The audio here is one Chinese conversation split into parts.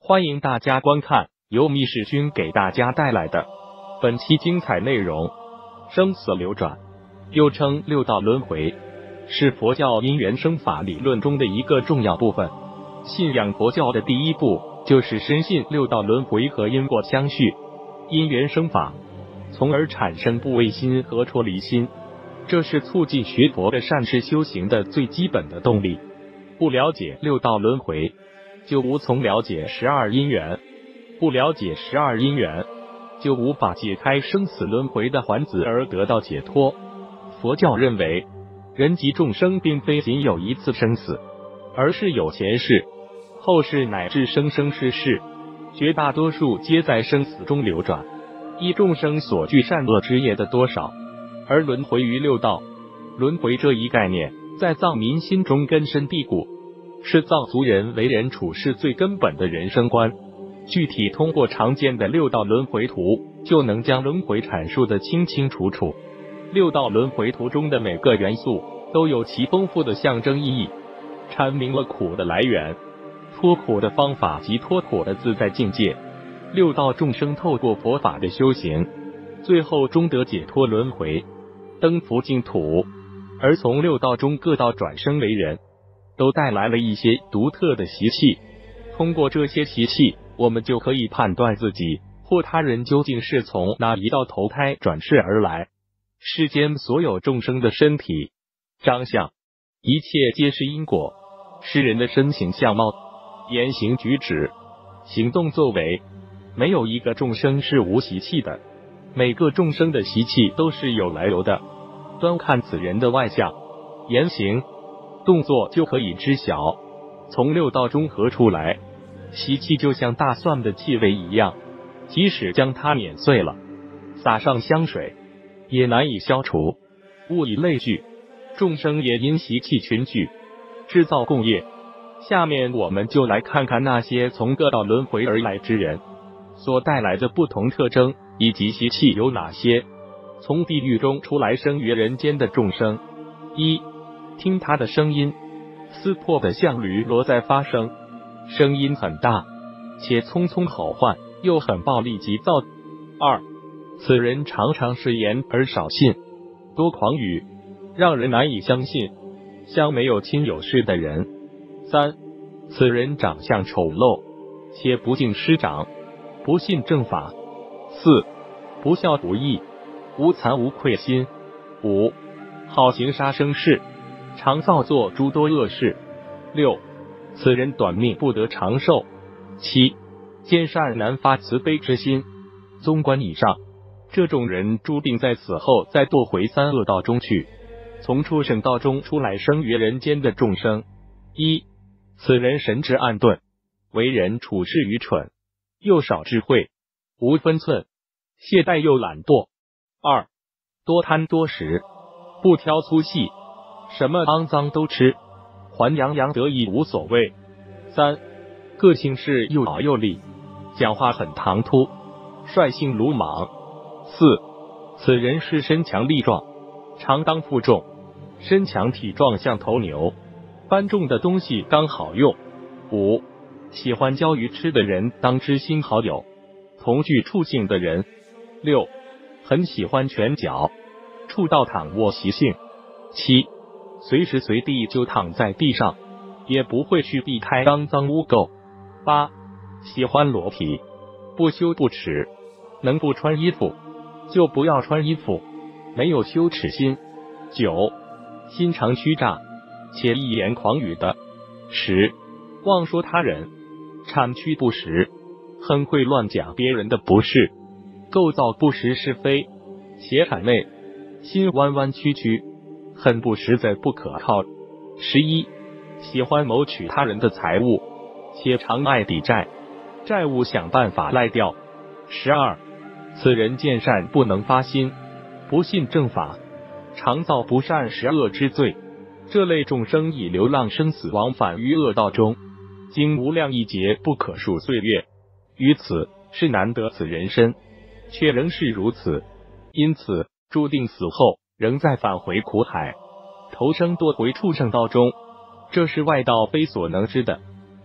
欢迎大家观看由密室君给大家带来的本期精彩内容。生死流转，又称六道轮回，是佛教因缘生法理论中的一个重要部分。信仰佛教的第一步就是深信六道轮回和因果相续，因缘生法，从而产生怖畏心和脱离心，这是促进学佛的善事修行的最基本的动力。不了解六道轮回，就无从了解12因缘；不了解12因缘，就无法解开生死轮回的环子而得到解脱。佛教认为，人及众生并非仅有一次生死，而是有前世、后世乃至生生世世，绝大多数皆在生死中流转，依众生所具善恶之业的多少而轮回于六道。轮回这一概念在藏民心中根深蒂固，是藏族人为人处事最根本的人生观。具体通过常见的六道轮回图，就能将轮回阐述得清清楚楚。六道轮回图中的每个元素都有其丰富的象征意义，阐明了苦的来源、脱苦的方法及脱苦的自在境界。六道众生透过佛法的修行，最后终得解脱轮回，登佛净土。而从六道中各道转生为人，都带来了一些独特的习气。通过这些习气，我们就可以判断自己或他人究竟是从哪一道投胎转世而来。世间所有众生的身体、长相，一切皆是因果。世人的身形相貌、言行举止、行动作为，没有一个众生是无习气的，每个众生的习气都是有来由的。端看此人的外相、言行、动作就可以知晓。从六道中合出来，习气就像大蒜的气味一样，即使将它碾碎了，撒上香水，也难以消除。物以类聚，众生也因习气群聚，制造共业。下面我们就来看看那些从各道轮回而来之人所带来的不同特征，以及习气有哪些。从地狱中出来生于人间的众生，一、听他的声音，撕破的像驴骡在发声，声音很大，且匆匆吼唤，又很暴力急躁。二、此人常常是言而少信，多狂语，让人难以相信，像没有亲有事的人。三、此人长相丑陋，且不敬师长，不信正法。四、不孝不义，无惭无愧心。五、好行杀生事，常造作诸多恶事。六、此人短命不得长寿。七、见善难发慈悲之心。综观以上，这种人注定在死后再堕回三恶道中去。从畜生道中出来生于人间的众生，一、此人神智暗钝，为人处事愚蠢，又少智慧，无分寸，懈怠又懒惰。二、多贪多食，不挑粗细，什么肮脏都吃，还洋洋得意无所谓。三、个性是又傲又厉，讲话很唐突，率性鲁莽。四、此人是身强力壮，常当负重，身强体壮像头牛，搬重的东西刚好用。五、喜欢交鱼吃的人当知心好友，同具畜性的人。六、很喜欢拳脚，触到躺卧习性。七、随时随地就躺在地上，也不会去避开肮脏污垢。八、喜欢裸体，不羞不耻，能不穿衣服就不要穿衣服，没有羞耻心。九、心肠虚诈，且一言狂语的。十、妄说他人，谄曲不实，很会乱讲别人的不是，构造不实是非，且谄媚，心弯弯曲曲，很不实在不可靠。11、喜欢谋取他人的财物，且常爱抵债，债务想办法赖掉。12、此人见善不能发心，不信正法，常造不善十恶之罪。这类众生以流浪生死往返于恶道中，经无量亿劫不可数岁月，于此是难得此人身，却仍是如此，因此注定死后仍再返回苦海，投生堕回畜生道中，这是外道非所能知的。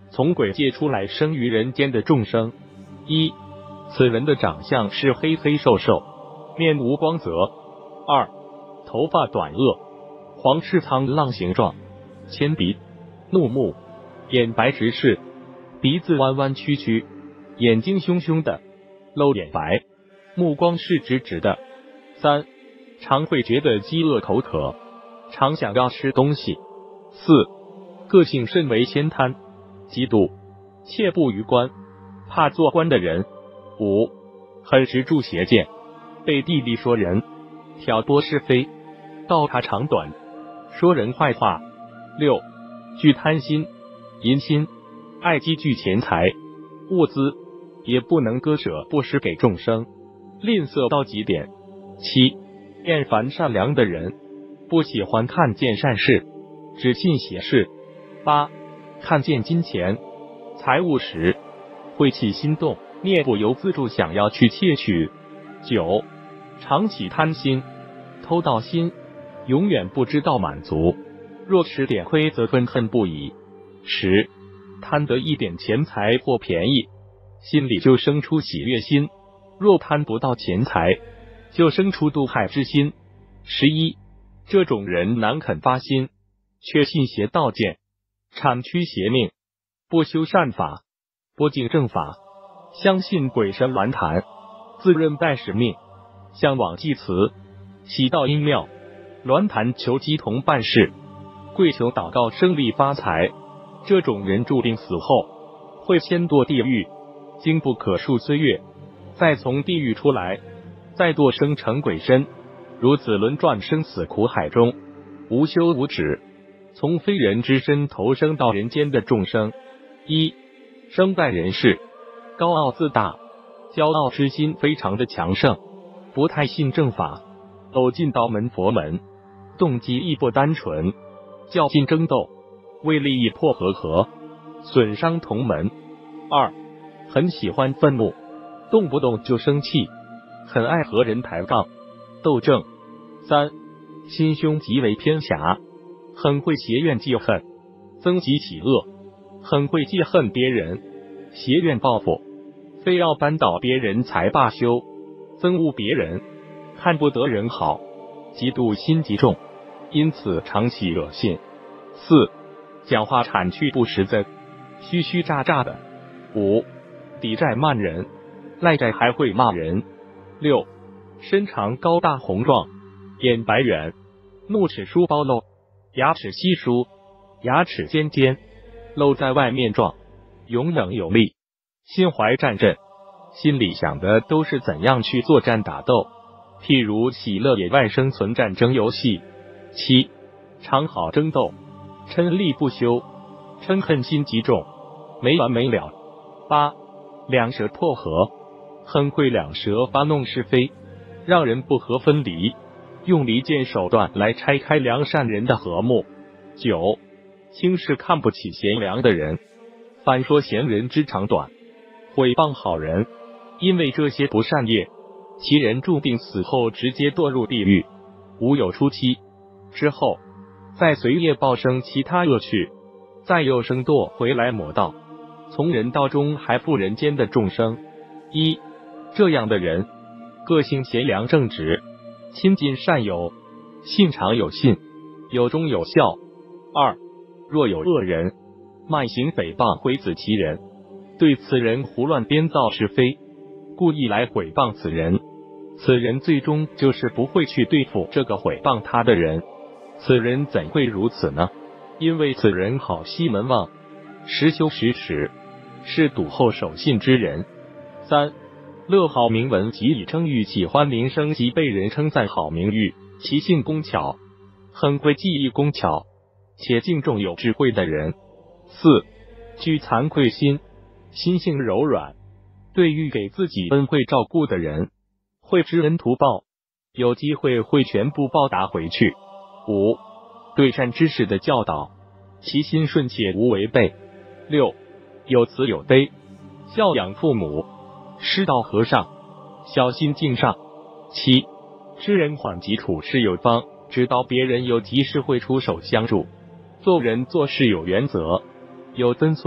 从鬼界出来生于人间的众生。一，此人的长相是黑黑瘦瘦，面无光泽。二，头发短颚，黄赤苍浪形状，铅鼻，怒目，眼白直视，鼻子弯弯曲曲，眼睛凶凶的，露眼白，目光是直直的。三，常会觉得饥饿口渴，常想要吃东西。四，个性甚为偏贪，嫉妒，切不于官，怕做官的人。五，很执著邪见，背地里说人，挑拨是非，道他长短，说人坏话。六，具贪心、淫心，爱积聚钱财、物资，也不能割舍布施给众生，吝啬到极点。七，厌烦善良的人，不喜欢看见善事，只信邪事。八，看见金钱、财物时，会起心动，念不由自主想要去窃取。九，常起贪心、偷盗心，永远不知道满足，若吃点亏则愤恨不已。十，贪得一点钱财或便宜，心里就生出喜悦心，若贪不到钱财，就生出妒害之心。11，这种人难肯发心，却信邪道见，产驱邪命，不修善法，不敬正法，相信鬼神鸾坛，自认带使命，向往祭祠，祈祷阴庙、鸾坛求鸡同办事，跪求祷告胜利发财。这种人注定死后会先堕地狱，经不可数岁月，再从地狱出来，再堕生成鬼身，如此轮转生死苦海中，无休无止。从非人之身投生到人间的众生。一，生在人世，高傲自大，骄傲之心非常的强盛，不太信正法，走进道门佛门，动机亦不单纯，较劲争斗，为利益破和，损伤同门。二，很喜欢愤怒，动不动就生气，很爱和人抬杠斗争。三，心胸极为偏狭，很会结怨记恨，增极起恶，很会记恨别人，邪怨报复，非要扳倒别人才罢休，憎恶别人，看不得人好，嫉妒心极重，因此常起惹心。四，讲话铲去不实在，虚虚诈诈的。五，抵债慢人，赖债还会骂人。六，身长高大宏壮，眼白远，怒齿疏包露，牙齿稀疏，牙齿尖尖，露在外面壮，勇猛有力，心怀战阵，心里想的都是怎样去作战打斗，譬如喜乐野外生存战争游戏。七，常好争斗，嗔力不休，嗔恨心极重，没完没了。八，两舌破合，很会两舌发弄是非，让人不和分离，用离间手段来拆开良善人的和睦。九，轻视看不起贤良的人，反说贤人之长短，毁谤好人，因为这些不善业，其人注定死后直接堕入地狱，无有出期，之后再随业报生其他恶趣，再又生堕回来魔道，从人道中还负人间的众生。一，这样的人个性贤良正直，亲近善友，信常有信，有忠有孝。二，若有恶人慢行诽谤毁子其人，对此人胡乱编造是非，故意来毁谤此人，此人最终就是不会去对付这个毁谤他的人。此人怎会如此呢？因为此人好西门望，实修实持，是笃厚守信之人。三，乐好名闻及以称誉，喜欢名声及被人称赞好名誉，其性工巧，很会技艺工巧，且敬重有智慧的人。四，具惭愧心，心性柔软，对于给自己恩惠照顾的人，会知恩图报，有机会会全部报答回去。五，对善知识的教导，其心顺且无违背。六，有慈有悲，孝养父母，师道和尚，小心敬上。七，知人缓急，处事有方，知道别人有急事会出手相助，做人做事有原则，有分寸，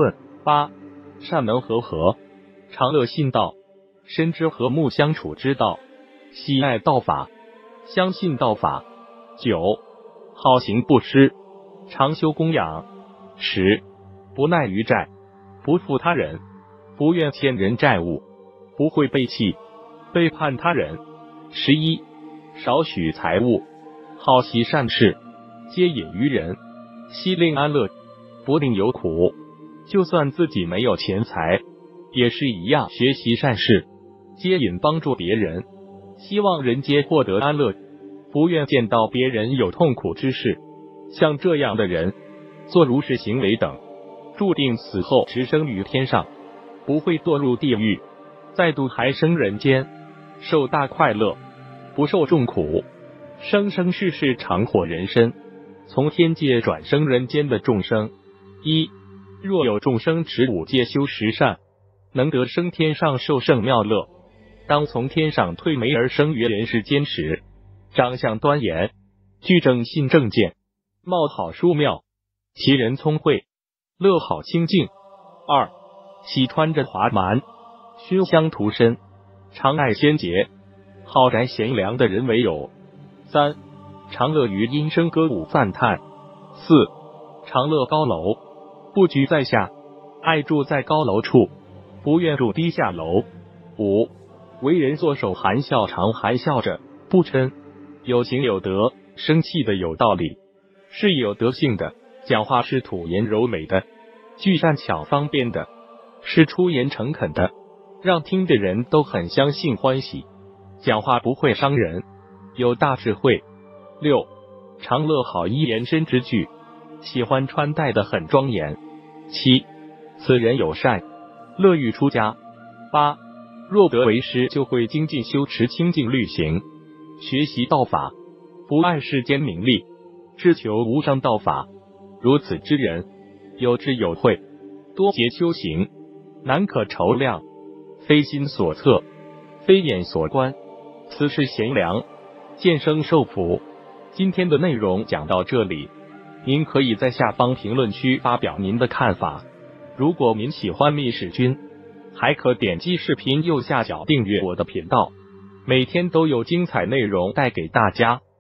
8. 善能和合，常乐信道，深知和睦相处之道，喜爱道法，相信道法。9. 好行不施，常修供养。10. 不耐于债，不负他人，不愿欠人债务，不会背弃背叛他人。11. 少许财物，好习善事，皆隐于人，悉令安乐，不令有苦。就算自己没有钱财，也是一样学习善事，接引帮助别人，希望人皆获得安乐，不愿见到别人有痛苦之事。像这样的人，做如是行为等，注定死后直升于天上，不会堕入地狱，再度还生人间，受大快乐，不受众苦，生生世世常获人身，从天界转生人间的众生。1. 若有众生持5戒修十善，能得升天上受胜妙乐。当从天上退眉而生于人世间时，长相端严，具正信正见，貌好殊妙，其人聪慧，乐好清净。2. 喜穿着华蛮，熏香涂身，常爱仙节，好宅贤良的人为友。3. 常乐于音声歌舞赞叹。4. 常乐高楼，不居在下，爱住在高楼处，不愿住低下楼。5. 为人作手含笑，常含笑着，不嗔，有行有德，生气的有道理，是有德性的，讲话是吐言柔美的，具善巧方便的，是出言诚恳的，让听的人都很相信欢喜，讲话不会伤人，有大智慧。6. 常乐好衣延伸之具，喜欢穿戴的很庄严。7. 此人友善，乐于出家。8. 若得为师，就会精进修持清净律行，学习道法，不爱世间名利，志求无上道法。如此之人，有智有慧，多劫修行，难可筹量，非心所测，非眼所观，此是贤良，见生受福。今天的内容讲到这里，您可以在下方评论区发表您的看法。如果您喜欢密史君，还可点击视频右下角订阅我的频道，每天都有精彩内容带给大家。